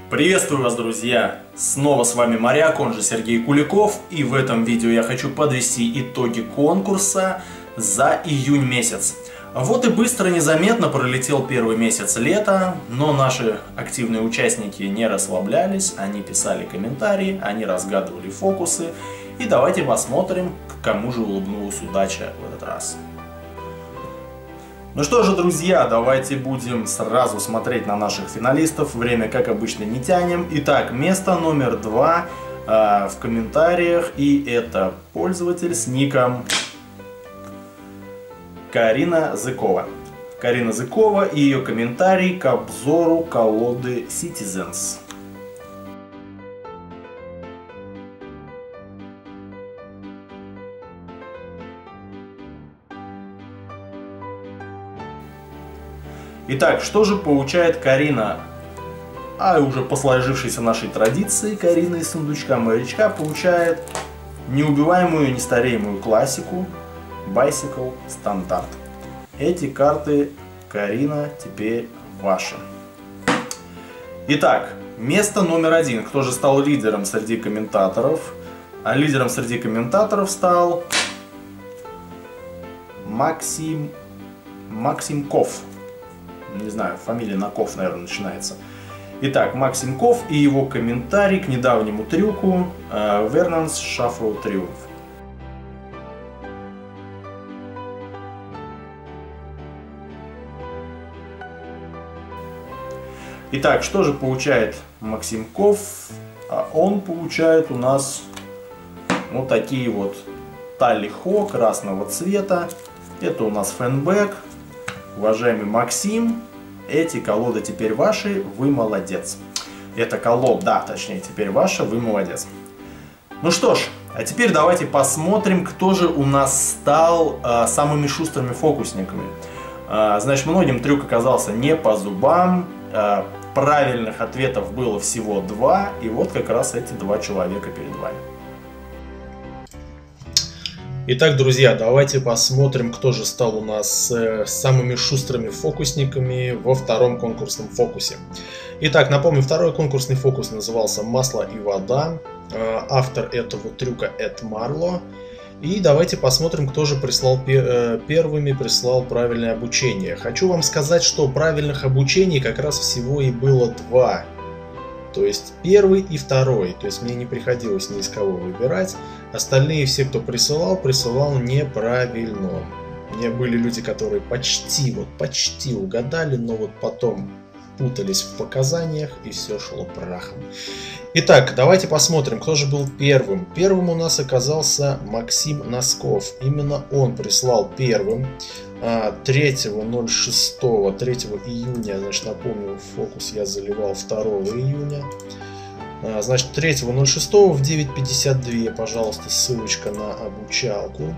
Приветствую вас, друзья! Снова с вами Моряк, он же Сергей Куликов, и в этом видео я хочу подвести итоги конкурса за июнь месяц. Вот и быстро, незаметно пролетел первый месяц лета, но наши активные участники не расслаблялись, они писали комментарии, они разгадывали фокусы, и давайте посмотрим, к кому же улыбнулась удача в этот раз. Ну что же, друзья, давайте будем сразу смотреть на наших финалистов. Время, как обычно, не тянем. Итак, место номер 2 в комментариях. И это пользователь с ником Карина Зыкова. Карина Зыкова и ее комментарий к обзору колоды Citizens. Итак, что же получает Карина? А уже по сложившейся нашей традиции, Карина из сундучка-морячка получает неубиваемую, нестареемую классику Bicycle стандарт. Эти карты, Карина, теперь ваши. Итак, место номер 1. Кто же стал лидером среди комментаторов? А лидером среди комментаторов стал Максим Ков. Не знаю, фамилия на Ков, наверное, начинается. Итак, Максим Ков и его комментарий к недавнему трюку Vernon's Shuffle Triumph. Итак, что же получает Максим Ков? Он получает у нас вот такие вот талихо красного цвета. Это у нас фэнбэк. Уважаемый Максим, эти колоды теперь ваши, вы молодец. Эта колода, да, точнее, теперь ваша, вы молодец. Ну что ж, а теперь давайте посмотрим, кто же у нас стал самыми шустрыми фокусниками. Значит, многим трюк оказался не по зубам, правильных ответов было всего 2, и вот как раз эти 2 человека перед вами. Итак, друзья, давайте посмотрим, кто же стал у нас самыми шустрыми фокусниками во втором конкурсном фокусе. Итак, напомню, второй конкурсный фокус назывался «Масло и вода». Автор этого трюка Эд Марло. И давайте посмотрим, кто же первыми прислал правильное обучение. Хочу вам сказать, что правильных обучений как раз всего и было 2. То есть первый и второй, то есть мне не приходилось ни из кого выбирать. Остальные все, кто присылал неправильно. Мне были люди, которые почти угадали, но вот потом путались в показаниях и все шло прахом. Итак, давайте посмотрим, кто же был первым. Первым у нас оказался Максим Носков. Именно он прислал первым. 3.06, 3 июня, значит, напомню, фокус я заливал 2 июня. Значит, 3.06 в 9:52, пожалуйста, ссылочка на обучалку.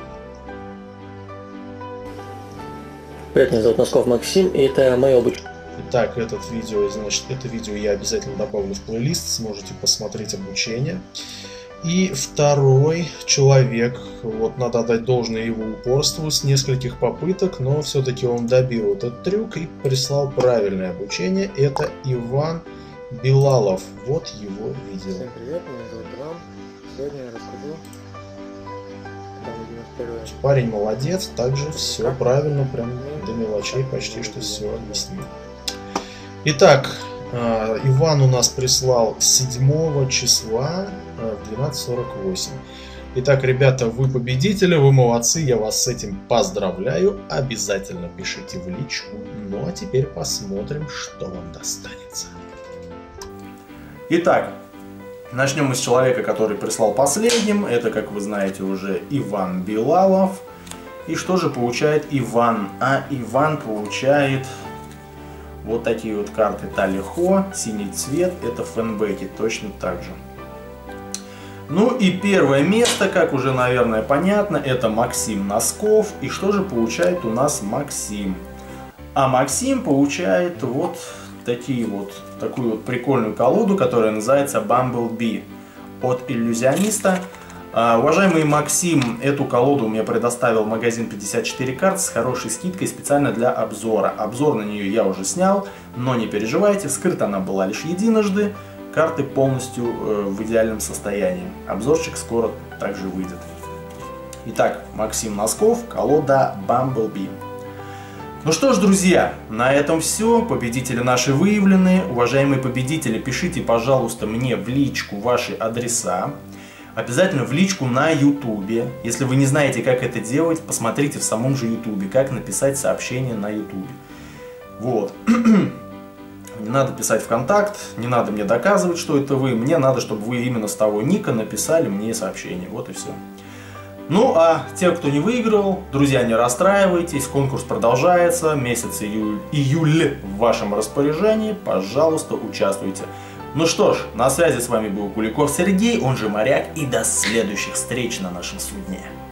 Привет, меня зовут Носков Максим, и это мое обучение. Итак, это видео я обязательно добавлю в плейлист, сможете посмотреть обучение. И второй человек, вот надо отдать должное его упорству, с нескольких попыток, но все-таки он добил этот трюк и прислал правильное обучение. Это Иван Билалов. Вот его видео. Всем привет, меня зовут Иван. Сегодня я расскажу. Парень молодец, также все правильно, прям до мелочей почти что все объяснил. Итак, Иван у нас прислал 7 числа в 12:48. Итак, ребята, вы победители, вы молодцы, я вас с этим поздравляю. Обязательно пишите в личку. Ну а теперь посмотрим, что вам достанется. Итак, начнем мы с человека, который прислал последним. Это, как вы знаете, уже Иван Билалов. И что же получает Иван? А Иван получает вот такие вот карты Талихо, синий цвет, это фэнбэки, точно так же. Ну и первое место, как уже, наверное, понятно, это Максим Носков. И что же получает у нас Максим? А Максим получает вот такую вот прикольную колоду, которая называется Bumblebee от иллюзиониста. Уважаемый Максим, эту колоду мне предоставил магазин 54 карт с хорошей скидкой специально для обзора. Обзор на нее я уже снял, но не переживайте, вскрыта она была лишь единожды. Карты полностью в идеальном состоянии. Обзорчик скоро также выйдет. Итак, Максим Носков, колода Bumblebee. Ну что ж, друзья, на этом все. Победители наши выявлены. Уважаемые победители, пишите, пожалуйста, мне в личку ваши адреса. Обязательно в личку на ютубе. Если вы не знаете, как это делать, посмотрите в самом же ютубе, как написать сообщение на ютубе. Вот. Не надо писать в контакт, не надо мне доказывать, что это вы. Мне надо, чтобы вы именно с того ника написали мне сообщение. Вот и все. Ну, а те, кто не выиграл, друзья, не расстраивайтесь. Конкурс продолжается. Месяц июль в вашем распоряжении. Пожалуйста, участвуйте. Ну что ж, на связи с вами был Куликов Сергей, он же Моряк, и до следующих встреч на нашем судне.